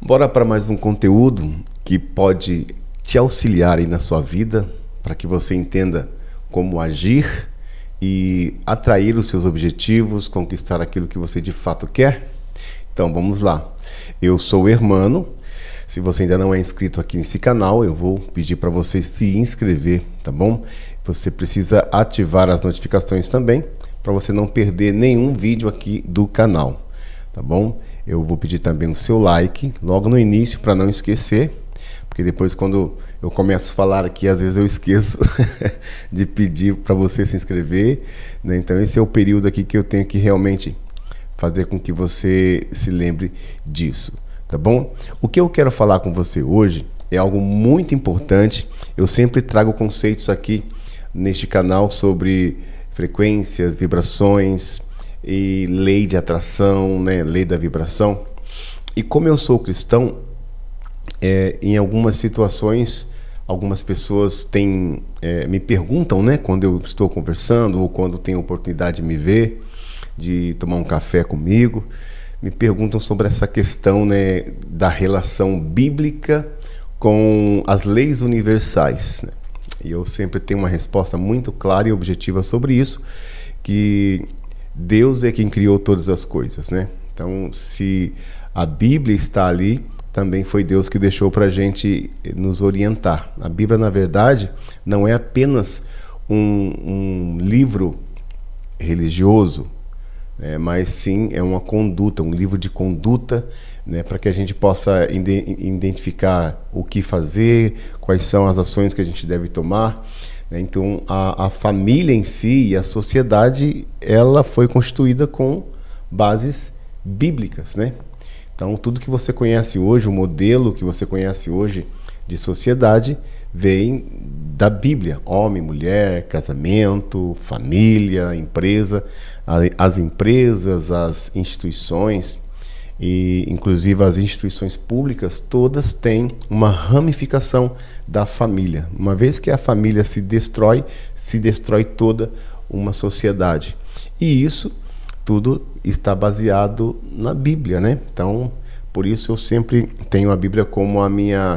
Bora para mais um conteúdo que pode te auxiliar aí na sua vida, para que você entenda como agir e atrair os seus objetivos, conquistar aquilo que você de fato quer. Então vamos lá. Eu sou o Hermano. Se você ainda não é inscrito aqui nesse canal, eu vou pedir para você se inscrever, tá bom? Você precisa ativar as notificações também, para você não perder nenhum vídeo aqui do canal, tá bom? Eu vou pedir também o seu like logo no início, para não esquecer, porque depois quando eu começo a falar aqui, às vezes eu esqueço de pedir para você se inscrever, né? Então esse é o período aqui que eu tenho que realmente fazer com que você se lembre disso, tá bom? O que eu quero falar com você hoje é algo muito importante. Eu sempre trago conceitos aqui neste canal sobre frequências, vibrações e lei de atração, né? Lei da vibração. E como eu sou cristão, em algumas situações, algumas pessoas me perguntam, né? Quando eu estou conversando ou quando tem oportunidade de me ver, de tomar um café comigo, me perguntam sobre essa questão, né, da relação bíblica com as leis universais, né? E eu sempre tenho uma resposta muito clara e objetiva sobre isso, que Deus é quem criou todas as coisas, né? Então, se a Bíblia está ali, também foi Deus que deixou para a gente nos orientar. A Bíblia, na verdade, não é apenas um livro religioso, mas sim é uma conduta, um livro de conduta, né, para que a gente possa identificar o que fazer, quais são as ações que a gente deve tomar, né? Então a família em si e a sociedade, ela foi constituída com bases bíblicas, né? Então tudo que você conhece hoje, o modelo que você conhece hoje de sociedade, vem da Bíblia: homem, mulher, casamento, família, empresa. As empresas, as instituições, e inclusive as instituições públicas, todas têm uma ramificação da família. Uma vez que a família se destrói toda uma sociedade. E isso tudo está baseado na Bíblia, né? Então, por isso eu sempre tenho a Bíblia como a minha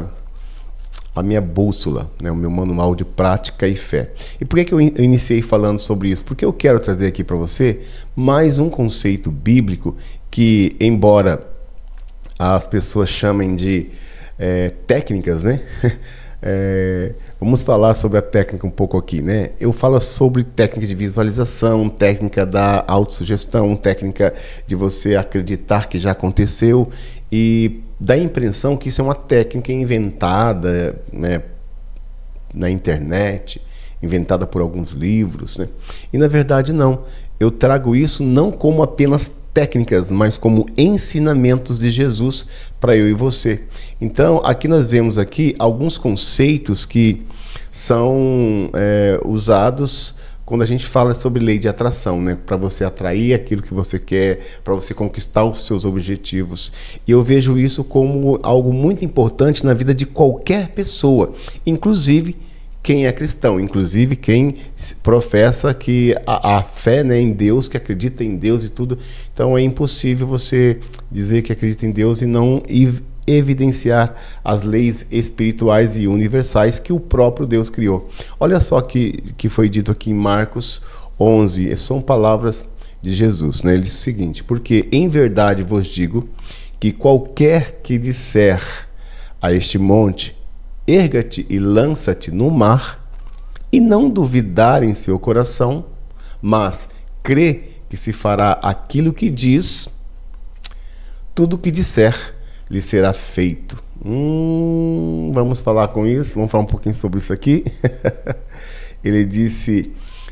bússola, né? O meu manual de prática e fé. E por que eu iniciei falando sobre isso? Porque eu quero trazer aqui para você mais um conceito bíblico que, embora as pessoas chamem de técnicas, né? Vamos falar sobre a técnica um pouco aqui, né? Eu falo sobre técnica de visualização, técnica da autossugestão, técnica de você acreditar que já aconteceu, e dá a impressão que isso é uma técnica inventada, né, na internet, inventada por alguns livros, né? E na verdade não. Eu trago isso não como apenas técnicas, mas como ensinamentos de Jesus para eu e você. Então, aqui nós vemos aqui alguns conceitos que são usados quando a gente fala sobre lei de atração, né? Para você atrair aquilo que você quer, para você conquistar os seus objetivos. E eu vejo isso como algo muito importante na vida de qualquer pessoa, inclusive quem é cristão, inclusive quem professa que a fé, né, em Deus, que acredita em Deus e tudo. Então é impossível você dizer que acredita em Deus e não evidenciar as leis espirituais e universais que o próprio Deus criou. Olha só que foi dito aqui em Marcos 11, são palavras de Jesus, né? Ele diz o seguinte: porque em verdade vos digo que qualquer que disser a este monte, erga-te e lança-te no mar, e não duvidar em seu coração, mas crê que se fará aquilo que diz, tudo o que disser lhe será feito. Vamos falar com isso, vamos falar um pouquinho sobre isso aqui. Ele disse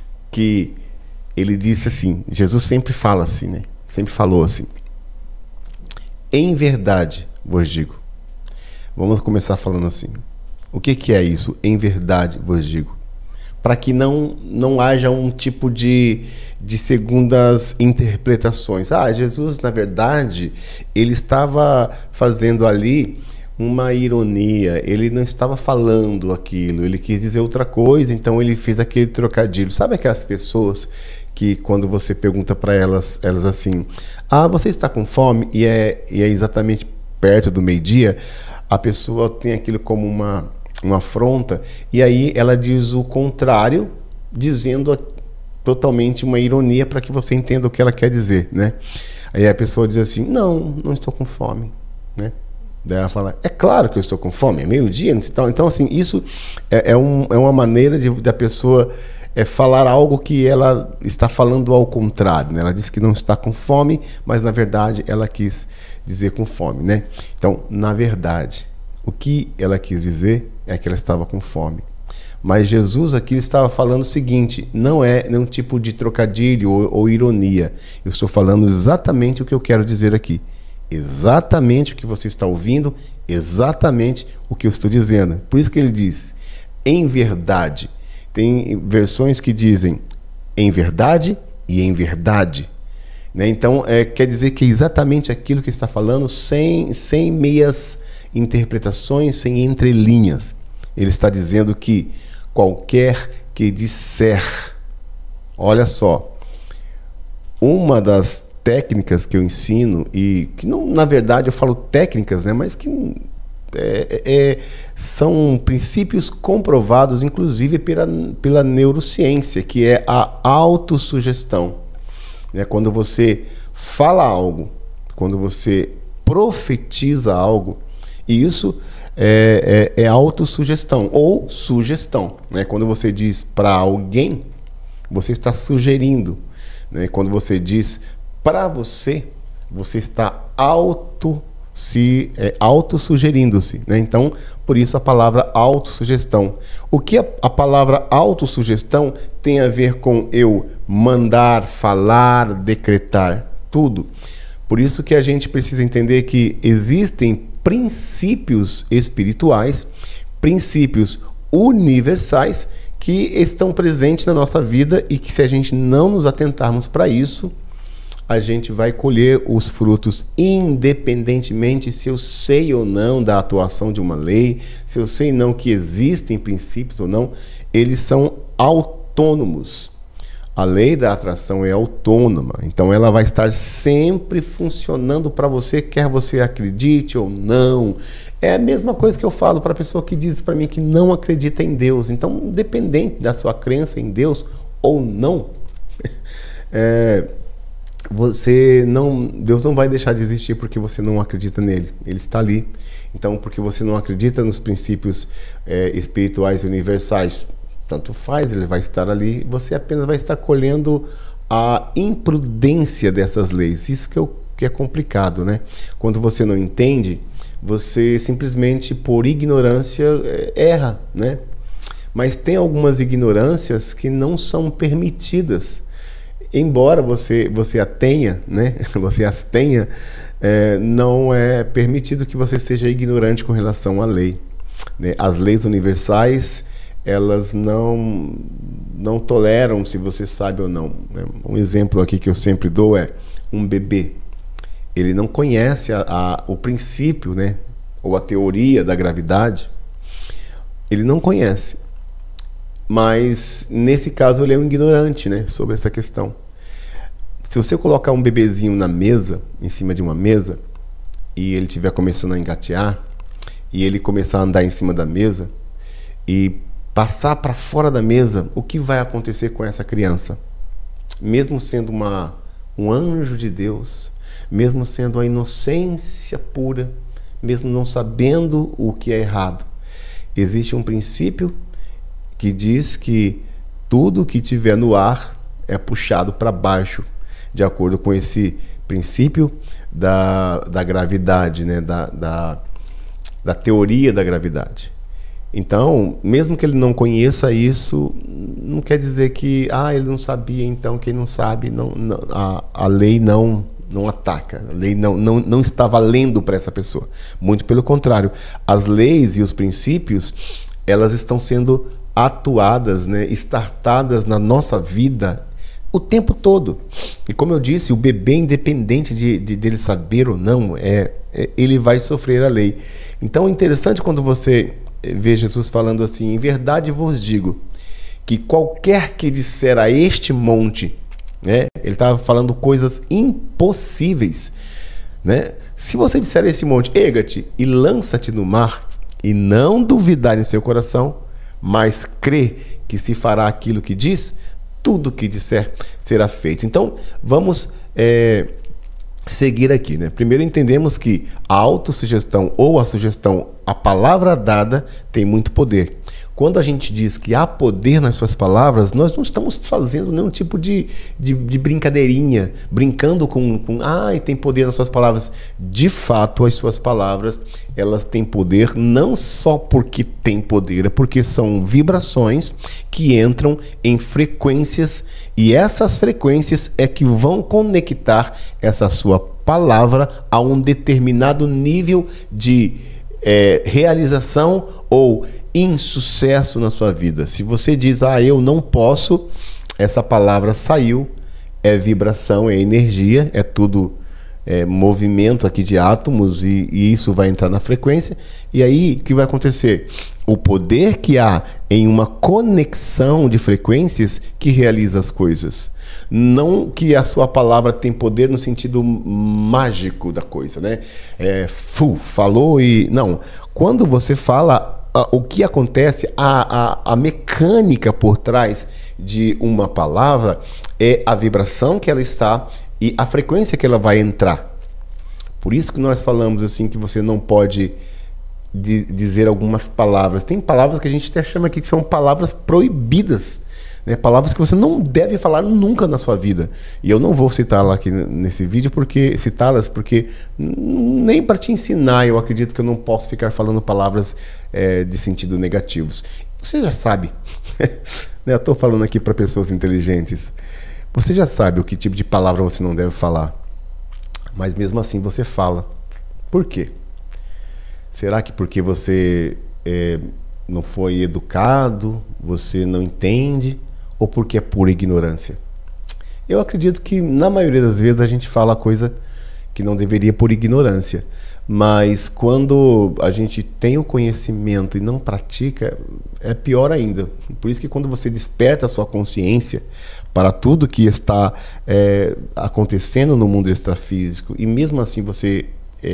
assim, Jesus sempre fala assim, né? Sempre falou assim: em verdade vos digo. Vamos começar falando assim. O que é isso? Em verdade vos digo. Para que não haja um tipo de segundas interpretações. Jesus, na verdade, ele estava fazendo ali uma ironia, ele não estava falando aquilo, ele quis dizer outra coisa, então ele fez aquele trocadilho. Sabe aquelas pessoas que quando você pergunta para elas assim, você está com fome? E é exatamente perto do meio-dia, a pessoa tem aquilo como uma afronta, e aí ela diz o contrário, dizendo totalmente uma ironia para que você entenda o que ela quer dizer, né? Aí a pessoa diz assim, não estou com fome, né? Daí ela fala, é claro que eu estou com fome, é meio-dia, não sei tal. Então, assim, isso é uma maneira da pessoa falar algo que ela está falando ao contrário, né? Ela disse que não está com fome, mas na verdade ela quis dizer com fome, né? Então, na verdade, o que ela quis dizer é que ela estava com fome. Mas Jesus aqui estava falando o seguinte, não é nenhum tipo de trocadilho ou ironia. Eu estou falando exatamente o que eu quero dizer aqui. Exatamente o que você está ouvindo, exatamente o que eu estou dizendo. Por isso que ele diz, em verdade. Tem versões que dizem em verdade e em verdade, né? Então, quer dizer que é exatamente aquilo que está falando, sem meias interpretações, sem entrelinhas. Ele está dizendo que qualquer que disser, olha só, uma das técnicas que eu ensino, e que não, na verdade eu falo técnicas, né, mas que são princípios comprovados, inclusive pela neurociência, que é a autossugestão. Né? Quando você fala algo, quando você profetiza algo, e isso é autossugestão ou sugestão. Né? Quando você diz para alguém, você está sugerindo. Né? Quando você diz para você, você está autossugerindo-se, né? Então, por isso a palavra autossugestão. O que a palavra autossugestão tem a ver com eu mandar, falar, decretar, tudo. Por isso que a gente precisa entender que existem princípios espirituais, princípios universais que estão presentes na nossa vida e que, se a gente não nos atentarmos para isso, a gente vai colher os frutos, independentemente se eu sei ou não da atuação de uma lei, se eu sei ou não que existem princípios ou não, eles são autônomos. A lei da atração é autônoma, então ela vai estar sempre funcionando para você, quer você acredite ou não. É a mesma coisa que eu falo para a pessoa que diz para mim que não acredita em Deus. Então, independente da sua crença em Deus ou não, Deus não vai deixar de existir porque você não acredita nele. Ele está ali. Então, porque você não acredita nos princípios espirituais universais, tanto faz, ele vai estar ali. Você apenas vai estar colhendo a imprudência dessas leis. Isso que é complicado, né? Quando você não entende, você simplesmente, por ignorância, erra, né? Mas tem algumas ignorâncias que não são permitidas. Embora você a tenha, né? Você as tenha, não é permitido que você seja ignorante com relação à lei. Né? As leis universais, elas não toleram se você sabe ou não. Né? Um exemplo aqui que eu sempre dou é um bebê. Ele não conhece o princípio, né? Ou a teoria da gravidade. Ele não conhece. Mas, nesse caso, ele é um ignorante, né, sobre essa questão. Se você colocar um bebezinho na mesa, em cima de uma mesa, e ele estiver começando a engatear, e ele começar a andar em cima da mesa, e passar para fora da mesa, o que vai acontecer com essa criança? Mesmo sendo um anjo de Deus, mesmo sendo a inocência pura, mesmo não sabendo o que é errado, existe um princípio que diz que tudo que tiver no ar é puxado para baixo, de acordo com esse princípio da gravidade, né? da teoria da gravidade. Então, mesmo que ele não conheça isso, não quer dizer que ele não sabia, então quem não sabe, a lei não ataca, a lei não está valendo para essa pessoa. Muito pelo contrário, as leis e os princípios, elas estão sendo atuadas, né, startadas na nossa vida o tempo todo. E como eu disse, o bebê, independente dele saber ou não, ele vai sofrer a lei. Então é interessante quando você vê Jesus falando assim: em verdade vos digo que qualquer que disser a este monte, né, ele estava falando coisas impossíveis, né? Se você disser a esse monte, erga-te e lança-te no mar, e não duvidar em seu coração, mas crê que se fará aquilo que diz, tudo que disser será feito. Então, vamos seguir aqui, né? Primeiro entendemos que a autossugestão ou a sugestão, a palavra dada, tem muito poder. Quando a gente diz que há poder nas suas palavras, nós não estamos fazendo nenhum tipo de brincadeirinha, brincando com tem poder nas suas palavras. De fato, as suas palavras, elas têm poder não só porque têm poder, é porque são vibrações que entram em frequências, e essas frequências é que vão conectar essa sua palavra a um determinado nível de realização ou insucesso na sua vida. Se você diz, eu não posso, essa palavra saiu, é vibração, é energia, é tudo movimento aqui de átomos, e isso vai entrar na frequência. E aí, o que vai acontecer? O poder que há em uma conexão de frequências que realiza as coisas. Não que a sua palavra tem poder no sentido mágico da coisa, né? Falou e... Não. Quando você fala, o que acontece, a mecânica por trás de uma palavra é a vibração que ela está e a frequência que ela vai entrar. Por isso que nós falamos assim que você não pode dizer algumas palavras. Tem palavras que a gente até chama aqui que são palavras proibidas, né? Palavras que você não deve falar nunca na sua vida. E eu não vou citá-las aqui nesse vídeo, citá-las porque nem para te ensinar, eu acredito que eu não posso ficar falando palavras de sentido negativos. Você já sabe, né? Eu estou falando aqui para pessoas inteligentes. Você já sabe o que tipo de palavra você não deve falar, mas mesmo assim você fala. Por quê? Será que porque você não foi educado, você não entende, ou porque é pura ignorância? Eu acredito que na maioria das vezes a gente fala coisa que não deveria por ignorância, mas quando a gente tem o conhecimento e não pratica, é pior ainda. Por isso que quando você desperta a sua consciência para tudo que está acontecendo no mundo extrafísico, e mesmo assim você...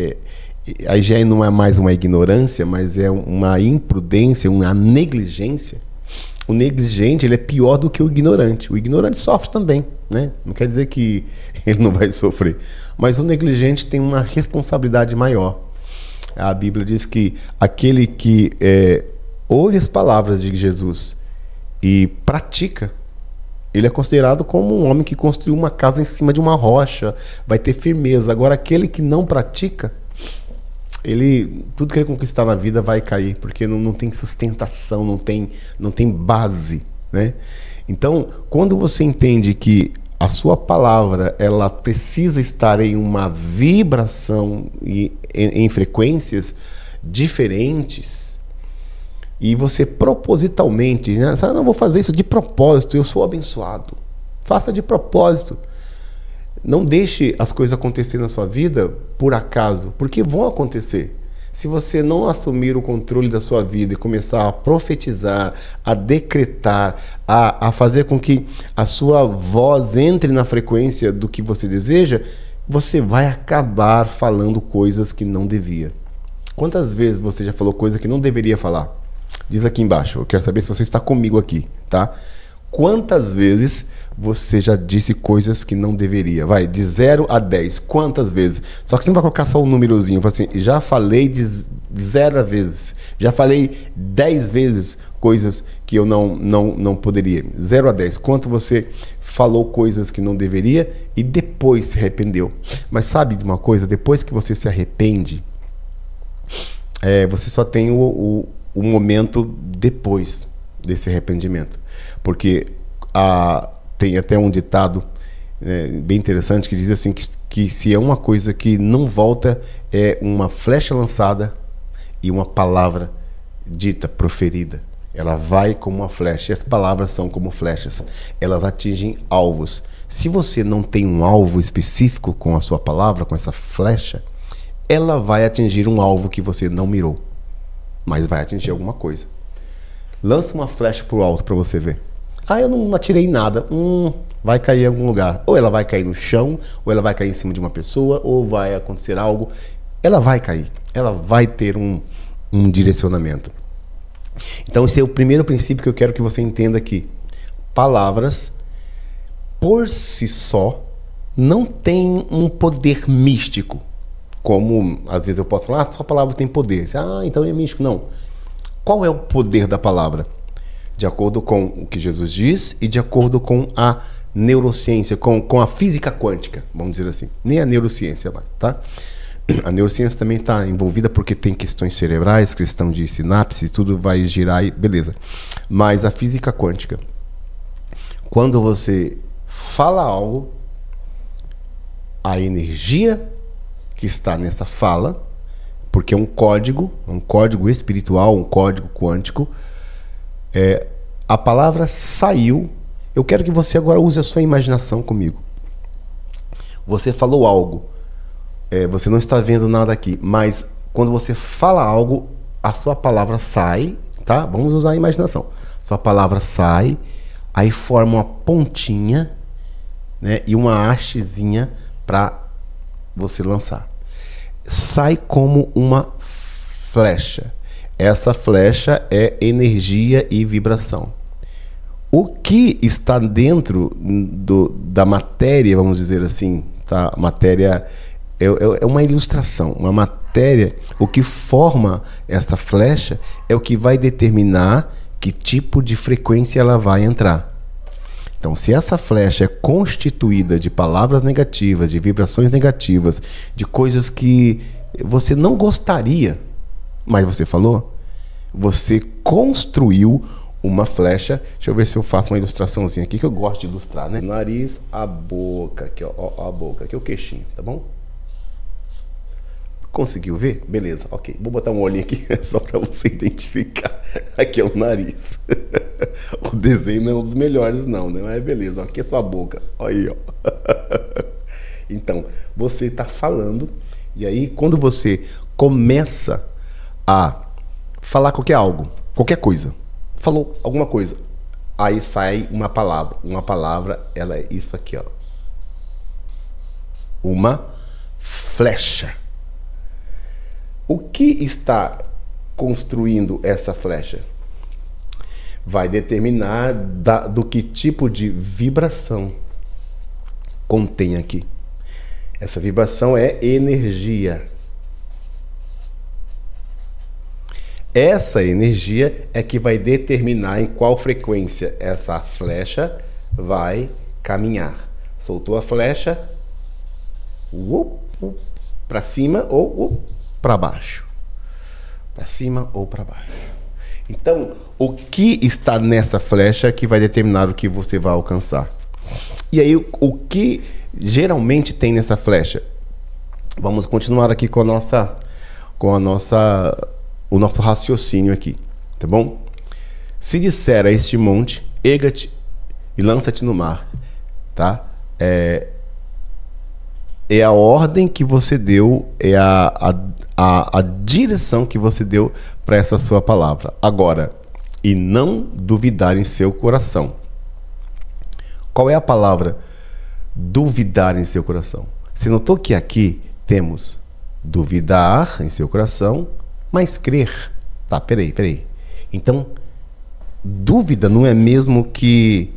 aí já não é mais uma ignorância, mas é uma imprudência, uma negligência. O negligente, ele é pior do que o ignorante. O ignorante sofre também, né? Não quer dizer que ele não vai sofrer. Mas o negligente tem uma responsabilidade maior. A Bíblia diz que aquele que ouve as palavras de Jesus e pratica, ele é considerado como um homem que construiu uma casa em cima de uma rocha, vai ter firmeza. Agora, aquele que não pratica, tudo que ele conquistar na vida vai cair, porque não tem sustentação, não tem base, né? Então, quando você entende que a sua palavra, ela precisa estar em uma vibração e em frequências diferentes, e você propositalmente, né? Eu não vou fazer isso de propósito, eu sou abençoado. Faça de propósito. Não deixe as coisas acontecer na sua vida por acaso, porque vão acontecer. Se você não assumir o controle da sua vida e começar a profetizar, a decretar, a fazer com que a sua voz entre na frequência do que você deseja, você vai acabar falando coisas que não devia. Quantas vezes você já falou coisa que não deveria falar? Diz aqui embaixo, eu quero saber se você está comigo aqui, tá? Quantas vezes você já disse coisas que não deveria? Vai, de 0 a 10, quantas vezes? Só que você não vai colocar só um númerozinho, assim, já falei de 0 vezes, já falei 10 vezes coisas que eu não poderia. 0 a 10, quanto você falou coisas que não deveria e depois se arrependeu? Mas sabe de uma coisa? Depois que você se arrepende, você só tem o momento depois desse arrependimento. Porque tem até um ditado bem interessante que diz assim que se é uma coisa que não volta, é uma flecha lançada e uma palavra dita, proferida. Ela vai como uma flecha, e as palavras são como flechas. Elas atingem alvos. Se você não tem um alvo específico com a sua palavra, com essa flecha, ela vai atingir um alvo que você não mirou, mas vai atingir alguma coisa. Lança uma flecha para o alto para você ver. Ah, eu não atirei nada. Vai cair em algum lugar. Ou ela vai cair no chão, ou ela vai cair em cima de uma pessoa, ou vai acontecer algo. Ela vai cair. Ela vai ter um direcionamento. Então esse é o primeiro princípio que eu quero que você entenda aqui. Palavras, por si só, não têm um poder místico. Como, às vezes eu posso falar, sua palavra tem poder. Então é místico. Não. Qual é o poder da palavra? De acordo com o que Jesus diz e de acordo com a neurociência, com a física quântica, vamos dizer assim. Nem a neurociência, tá? A neurociência também está envolvida porque tem questões cerebrais, questão de sinapses, tudo vai girar e beleza. Mas a física quântica, quando você fala algo, a energia que está nessa fala, porque é um código espiritual, um código quântico, a palavra saiu. Eu quero que você agora use a sua imaginação comigo. Você falou algo, você não está vendo nada aqui, mas quando você fala algo, a sua palavra sai, tá? Vamos usar a imaginação. Sua palavra sai, aí forma uma pontinha, né, e uma hastezinha para você lançar. Sai como uma flecha. Essa flecha é energia e vibração. O que está dentro da matéria, vamos dizer assim, tá? Matéria é uma ilustração, uma matéria. O que forma essa flecha é o que vai determinar que tipo de frequência ela vai entrar. Então, se essa flecha é constituída de palavras negativas, de vibrações negativas, de coisas que você não gostaria, mas você falou, você construiu uma flecha. Deixa eu ver se eu faço uma ilustraçãozinha aqui, que eu gosto de ilustrar, né? Nariz, a boca, aqui, ó, a boca, aqui é o queixinho, tá bom? Conseguiu ver? Beleza, ok. Vou botar um olhinho aqui só para você identificar. Aqui é o nariz. O desenho não é um dos melhores não, né? Mas beleza, aqui é sua boca. Olha aí, ó. Então, você está falando, e aí quando você começa a falar qualquer coisa, falou alguma coisa, aí sai uma palavra. Uma palavra, ela é isso aqui, ó. Uma flecha. O que está construindo essa flecha? Vai determinar do que tipo de vibração contém aqui. Essa vibração é energia. Essa energia é que vai determinar em qual frequência essa flecha vai caminhar. Soltou a flecha, para cima ou para baixo. Para cima ou para baixo. Então, o que está nessa flecha é que vai determinar o que você vai alcançar. E aí, o que geralmente tem nessa flecha? Vamos continuar aqui com o nosso raciocínio aqui, tá bom? Se disser a este monte, erga-te e lança-te no mar, tá? É a ordem que você deu, é a direção que você deu para essa sua palavra. Agora, e não duvidar em seu coração. Qual é a palavra duvidar em seu coração? Você notou que aqui temos duvidar em seu coração, mas crer. Tá, peraí. Então, dúvida não é mesmo que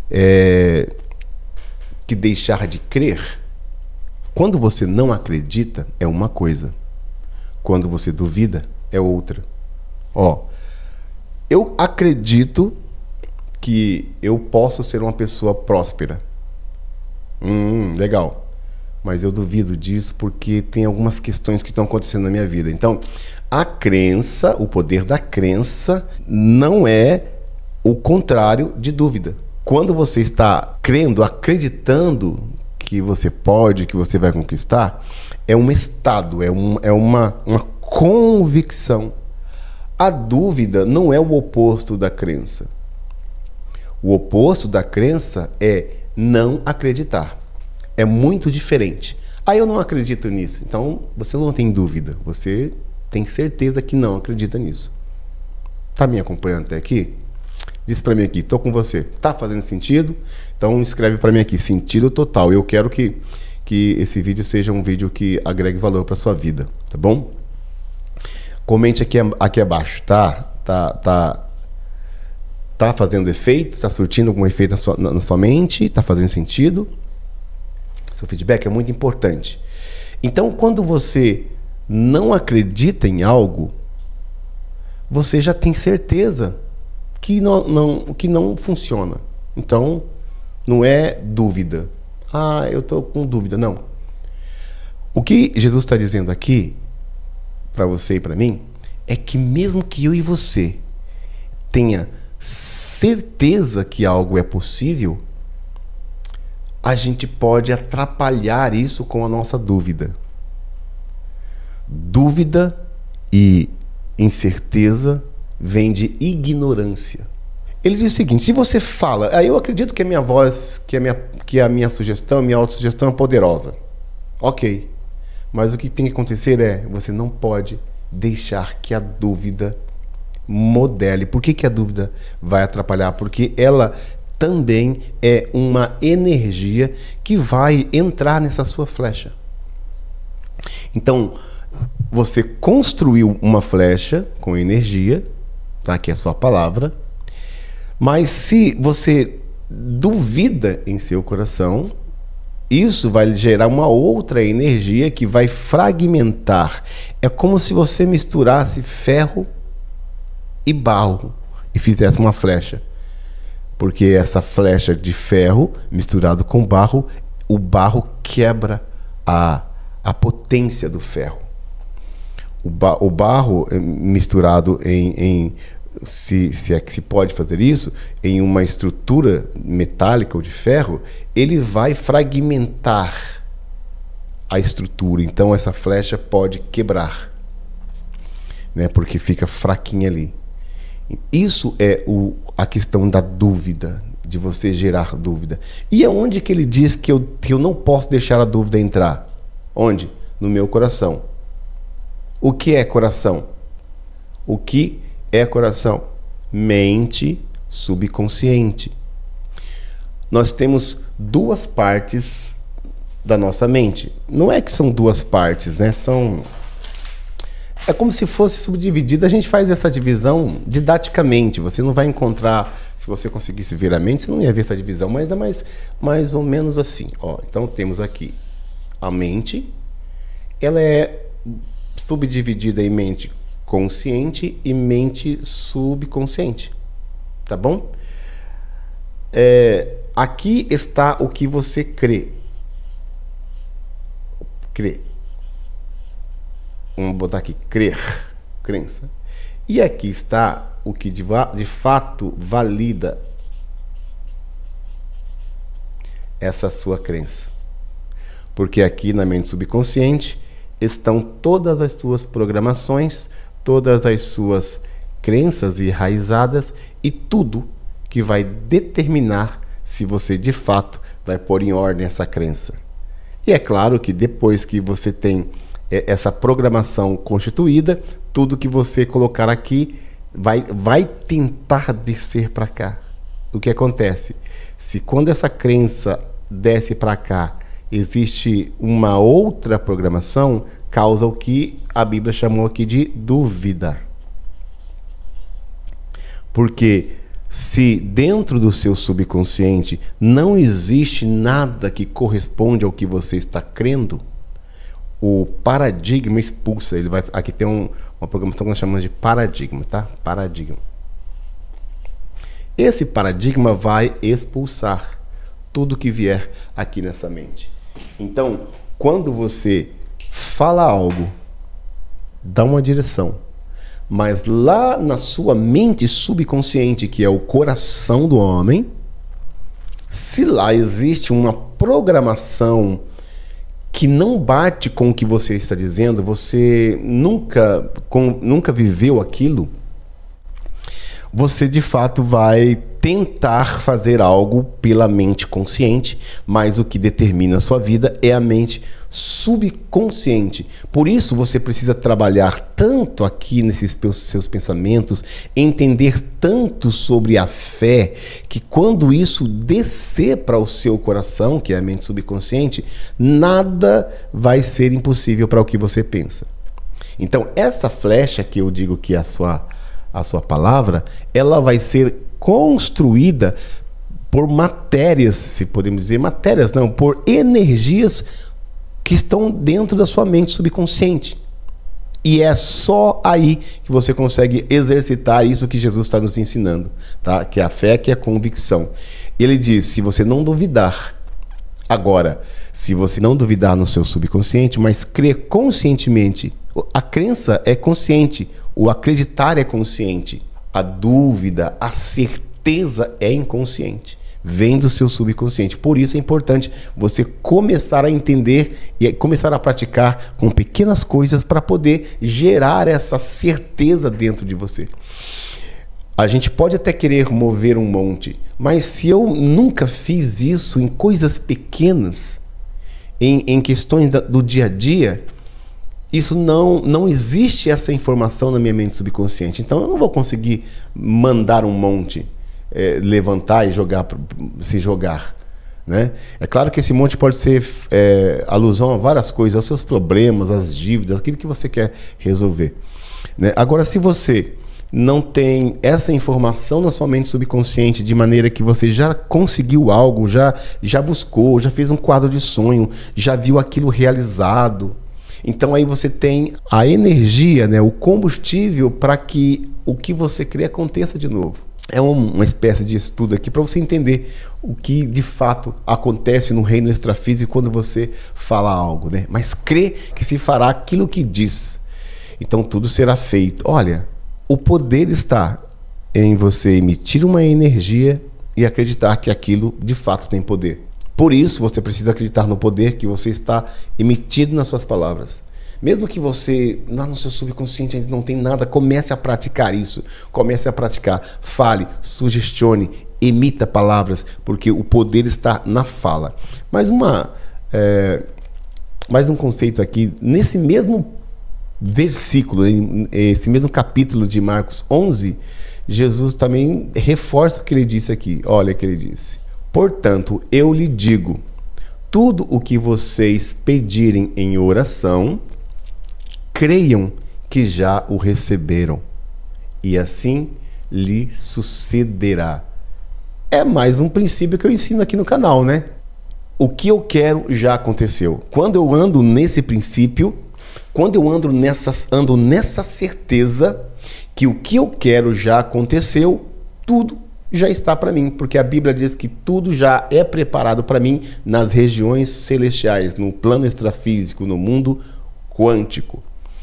deixar de crer. Quando você não acredita, é uma coisa. Quando você duvida, é outra. Ó, eu acredito que eu posso ser uma pessoa próspera. Legal. Mas eu duvido disso porque tem algumas questões que estão acontecendo na minha vida. Então, a crença, o poder da crença, não é o contrário de dúvida. Quando você está crendo, acreditando que você pode, que você vai conquistar, é um estado, é uma convicção. A dúvida não é o oposto da crença. O oposto da crença é não acreditar. É muito diferente. Eu não acredito nisso. Então, você não tem dúvida. Você tem certeza que não acredita nisso. Tá me acompanhando até aqui? Diz para mim aqui, tô com você. Tá fazendo sentido? Então escreve para mim aqui, sentido total. Eu quero que esse vídeo seja um vídeo que agregue valor para sua vida, tá bom? Comente aqui abaixo, tá fazendo efeito? Tá surtindo algum efeito na sua mente? Tá fazendo sentido? Seu feedback é muito importante. Então, quando você não acredita em algo, você já tem certeza que não funciona. Então, não é dúvida. Ah, eu estou com dúvida. Não. O que Jesus está dizendo aqui, para você e para mim, é que mesmo que eu e você tenha certeza que algo é possível, a gente pode atrapalhar isso com a nossa dúvida. Dúvida e incerteza vem de ignorância. Ele diz o seguinte: se você fala, eu acredito que a minha voz, que a minha sugestão, a minha autossugestão é poderosa. Ok. Mas o que tem que acontecer você não pode deixar que a dúvida modele. Por que a dúvida vai atrapalhar? Porque ela também é uma energia que vai entrar nessa sua flecha. Então, você construiu uma flecha com energia, tá? Que é a sua palavra, mas se você duvida em seu coração, isso vai gerar uma outra energia que vai fragmentar. É como se você misturasse ferro e barro e fizesse uma flecha. Porque essa flecha de ferro misturado com barro, o barro quebra a potência do ferro. O barro misturado se é que se pode fazer isso, em uma estrutura metálica ou de ferro, ele vai fragmentar a estrutura. Então essa flecha pode quebrar, né? Porque fica fraquinha ali. Isso é a questão da dúvida, de você gerar dúvida. E aonde que ele diz que eu não posso deixar a dúvida entrar? Onde? No meu coração. O que é coração? O que é coração? Mente subconsciente. Nós temos duas partes da nossa mente. Não é que são duas partes, né? É como se fosse subdividida. A gente faz essa divisão didaticamente. Você não vai encontrar, se você conseguisse ver a mente, você não ia ver essa divisão, mas é mais ou menos assim. Ó, então temos aqui a mente. Ela é subdividida em mente consciente e mente subconsciente. Tá bom? Aqui está o que você crê. Crê. Vamos botar aqui, crer, crença. E aqui está o que de fato valida essa sua crença. Porque aqui na mente subconsciente estão todas as suas programações, todas as suas crenças enraizadas e tudo que vai determinar se você de fato vai pôr em ordem essa crença. E é claro que depois que você tem essa programação constituída, tudo que você colocar aqui vai tentar descer para cá. O que acontece? Se quando essa crença desce para cá, existe uma outra programação, causa o que a Bíblia chamou aqui de dúvida. Porque se dentro do seu subconsciente não existe nada que corresponde ao que você está crendo, o paradigma expulsa. Aqui tem uma programação que nós chamamos de paradigma, tá? Paradigma. Esse paradigma vai expulsar tudo que vier aqui nessa mente. Então, quando você fala algo, dá uma direção, mas lá na sua mente subconsciente, que é o coração do homem, se lá existe uma programação que não bate com o que você está dizendo, você nunca viveu aquilo, você de fato vai tentar fazer algo pela mente consciente, mas o que determina a sua vida é a mente subconsciente. Por isso você precisa trabalhar tanto aqui nesses seus pensamentos, entender tanto sobre a fé, que quando isso descer para o seu coração, que é a mente subconsciente, nada vai ser impossível para o que você pensa. Então essa flecha que eu digo que é a sua palavra, ela vai ser construída por matérias, se podemos dizer matérias, não, por energias que estão dentro da sua mente subconsciente. E é só aí que você consegue exercitar isso que Jesus está nos ensinando, tá? Que é a fé, que é a convicção. Ele diz, se você não duvidar, agora, se você não duvidar no seu subconsciente, mas crer conscientemente, a crença é consciente, o acreditar é consciente, a dúvida, a certeza é inconsciente, vem do seu subconsciente. Por isso é importante você começar a entender e começar a praticar com pequenas coisas para poder gerar essa certeza dentro de você. A gente pode até querer mover um monte, mas se eu nunca fiz isso em coisas pequenas, em questões do dia a dia, isso não existe essa informação na minha mente subconsciente. Então eu não vou conseguir mandar um monte, levantar e se jogar, né? É claro que esse monte pode ser alusão a várias coisas, aos seus problemas, às dívidas, aquilo que você quer resolver, né? Agora, se você não tem essa informação na sua mente subconsciente, de maneira que você já conseguiu algo, já buscou, já fez um quadro de sonho, já viu aquilo realizado, então aí você tem a energia, né, o combustível para que o que você crê aconteça de novo. É uma espécie de estudo aqui para você entender o que de fato acontece no reino extrafísico quando você fala algo, né? Mas crê que se fará aquilo que diz, então tudo será feito. Olha, o poder está em você emitir uma energia e acreditar que aquilo de fato tem poder. Por isso você precisa acreditar no poder que você está emitindo nas suas palavras. Mesmo que você, lá no seu subconsciente, ainda não tem nada, comece a praticar isso. Comece a praticar. Fale, sugestione, emita palavras, porque o poder está na fala. Mais um conceito aqui, nesse mesmo versículo, esse mesmo capítulo de Marcos 11, Jesus também reforça o que ele disse aqui. Olha o que ele disse. Portanto, eu lhe digo, tudo o que vocês pedirem em oração, creiam que já o receberam, e assim lhe sucederá. É mais um princípio que eu ensino aqui no canal, né? O que eu quero já aconteceu. Quando eu ando nesse princípio, quando eu ando nessa certeza que o que eu quero já aconteceu, tudo já está para mim, porque a Bíblia diz que tudo já é preparado para mim nas regiões celestiais, no plano extrafísico, no mundo quântico.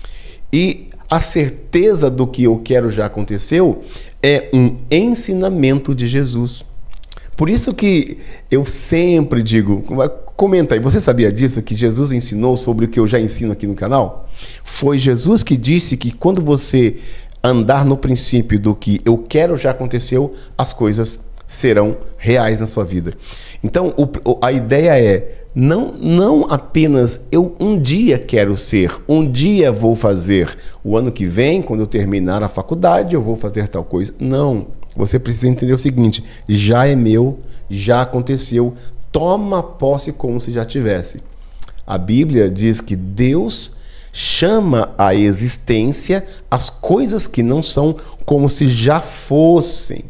E a certeza do que eu quero já aconteceu é um ensinamento de Jesus. Por isso que eu sempre digo, comenta aí, você sabia disso, que Jesus ensinou sobre o que eu já ensino aqui no canal? Foi Jesus que disse que quando você andar no princípio do que eu quero já aconteceu, as coisas serão reais na sua vida. Então, a ideia é, não apenas eu um dia quero ser, um dia vou fazer, o ano que vem, quando eu terminar a faculdade, eu vou fazer tal coisa. Não, você precisa entender o seguinte, já é meu, já aconteceu, toma posse como se já tivesse. A Bíblia diz que Deus chama à existência as coisas que não são como se já fossem.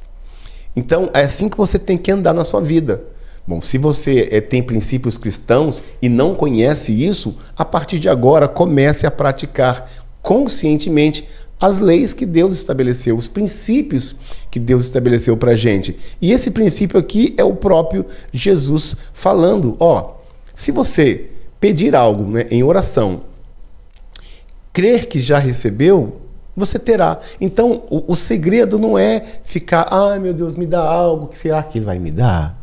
Então, é assim que você tem que andar na sua vida. Bom, se você tem princípios cristãos e não conhece isso, a partir de agora comece a praticar conscientemente as leis que Deus estabeleceu, os princípios que Deus estabeleceu para a gente. E esse princípio aqui é o próprio Jesus falando. Se você pedir algo, né, em oração, crer que já recebeu, você terá. Então, o segredo não é ficar, ai meu Deus, me dá algo, será que ele vai me dar?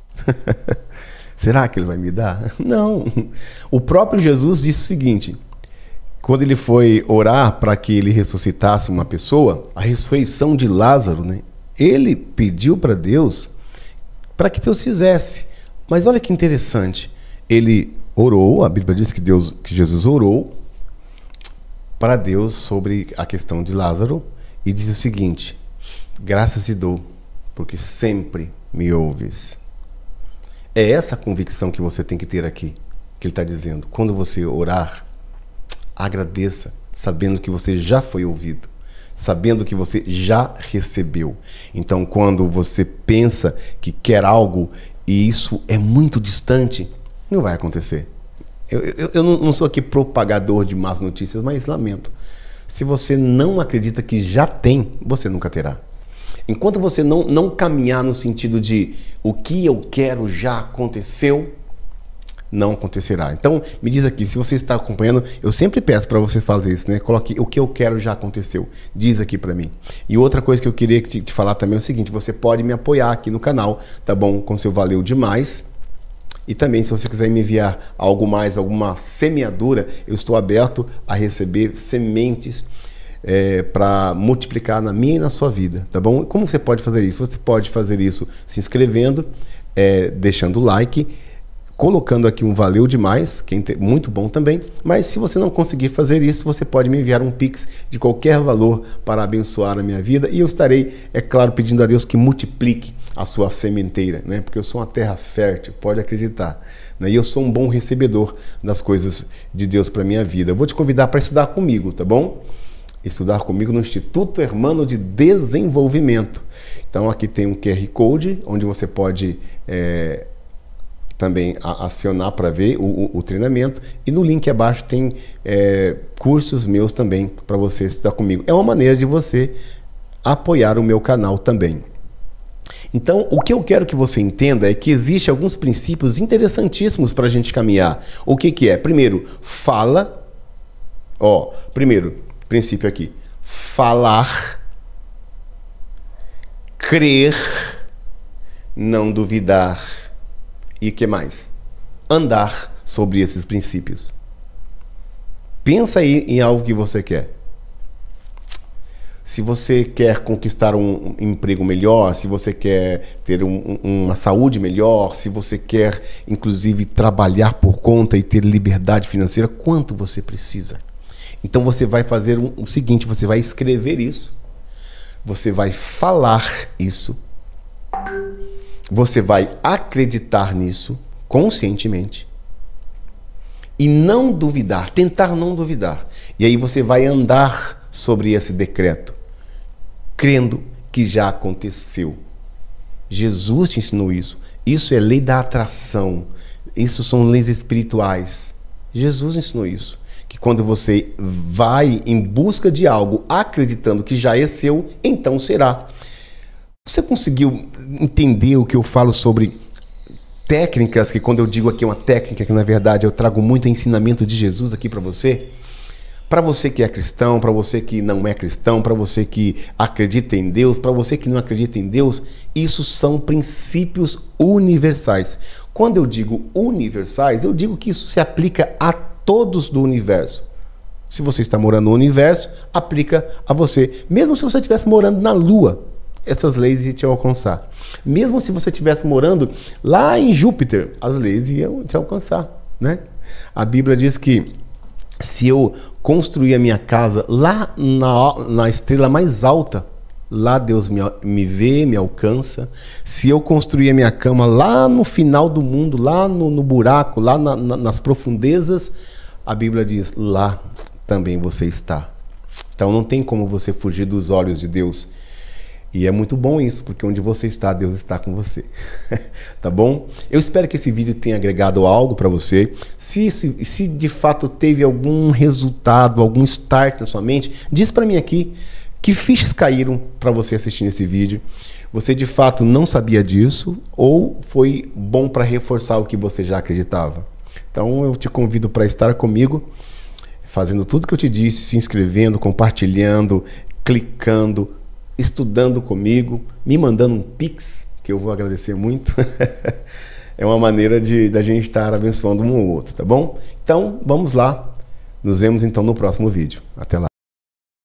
Será que ele vai me dar? Não. O próprio Jesus disse o seguinte, quando ele foi orar para que ele ressuscitasse uma pessoa, a ressurreição de Lázaro, né, ele pediu para Deus para que Deus fizesse. Mas olha que interessante. Ele orou, a Bíblia diz que Jesus orou para Deus sobre a questão de Lázaro e diz o seguinte: graças te dou, porque sempre me ouves. É essa convicção que você tem que ter aqui, que ele está dizendo. Quando você orar, agradeça, sabendo que você já foi ouvido, sabendo que você já recebeu. Então, quando você pensa que quer algo e isso é muito distante, não vai acontecer. Eu não sou aqui propagador de más notícias, mas lamento. Se você não acredita que já tem, você nunca terá. Enquanto você não caminhar no sentido de o que eu quero já aconteceu, não acontecerá. Então, me diz aqui, se você está acompanhando, eu sempre peço para você fazer isso, né? Coloque o que eu quero já aconteceu. Diz aqui para mim. E outra coisa que eu queria te falar também é o seguinte: você pode me apoiar aqui no canal, tá bom? Com seu valeu demais. E também, se você quiser me enviar algo mais, alguma semeadura, eu estou aberto a receber sementes para multiplicar na minha e na sua vida, tá bom? Como você pode fazer isso? Você pode fazer isso se inscrevendo, deixando o like, colocando aqui um valeu demais, que é muito bom também. Mas se você não conseguir fazer isso, você pode me enviar um Pix de qualquer valor para abençoar a minha vida. E eu estarei, é claro, pedindo a Deus que multiplique a sua sementeira, né? Porque eu sou uma terra fértil, pode acreditar, né? E eu sou um bom recebedor das coisas de Deus para minha vida. Eu vou te convidar para estudar comigo, tá bom? Estudar comigo no Instituto Hermano de Desenvolvimento. Então aqui tem um QR Code, onde você pode também acionar para ver o treinamento. E no link abaixo tem cursos meus também para você estudar comigo. É uma maneira de você apoiar o meu canal também. Então, o que eu quero que você entenda é que existem alguns princípios interessantíssimos para a gente caminhar. O que é? Primeiro, fala. Primeiro princípio aqui. Falar, crer, não duvidar. E o que mais? Andar sobre esses princípios. Pensa aí em algo que você quer. Se você quer conquistar um emprego melhor, se você quer ter uma saúde melhor, se você quer, inclusive, trabalhar por conta e ter liberdade financeira, quanto você precisa? Então você vai fazer o seguinte, você vai escrever isso, você vai falar isso, você vai acreditar nisso conscientemente e não duvidar, tentar não duvidar. E aí você vai andar sobre esse decreto, crendo que já aconteceu. Jesus te ensinou isso. Isso é lei da atração. Isso são leis espirituais. Jesus ensinou isso. Que quando você vai em busca de algo, acreditando que já é seu, então será. Você conseguiu entender o que eu falo sobre técnicas, que quando eu digo aqui uma técnica, que na verdade eu trago muito ensinamento de Jesus aqui para você? Para você que é cristão, para você que não é cristão, para você que acredita em Deus, para você que não acredita em Deus, isso são princípios universais. Quando eu digo universais, eu digo que isso se aplica a todos do universo. Se você está morando no universo, aplica a você. Mesmo se você estivesse morando na Lua, essas leis iam te alcançar. Mesmo se você estivesse morando lá em Júpiter, as leis iam te alcançar, né? A Bíblia diz que se eu construir a minha casa lá na estrela mais alta, lá Deus me vê, me alcança. Se eu construir a minha cama lá no final do mundo, lá no buraco, lá nas profundezas, a Bíblia diz, lá também você está. Então não tem como você fugir dos olhos de Deus. E é muito bom isso, porque onde você está, Deus está com você. Tá bom? Eu espero que esse vídeo tenha agregado algo para você. Se de fato teve algum resultado, algum start na sua mente, diz para mim aqui que fichas caíram para você assistindo esse vídeo. Você de fato não sabia disso ou foi bom para reforçar o que você já acreditava? Então eu te convido para estar comigo, fazendo tudo que eu te disse, se inscrevendo, compartilhando, clicando, estudando comigo, me mandando um Pix, que eu vou agradecer muito. É uma maneira da gente estar abençoando um ou outro, tá bom? Então, vamos lá. Nos vemos então no próximo vídeo. Até lá.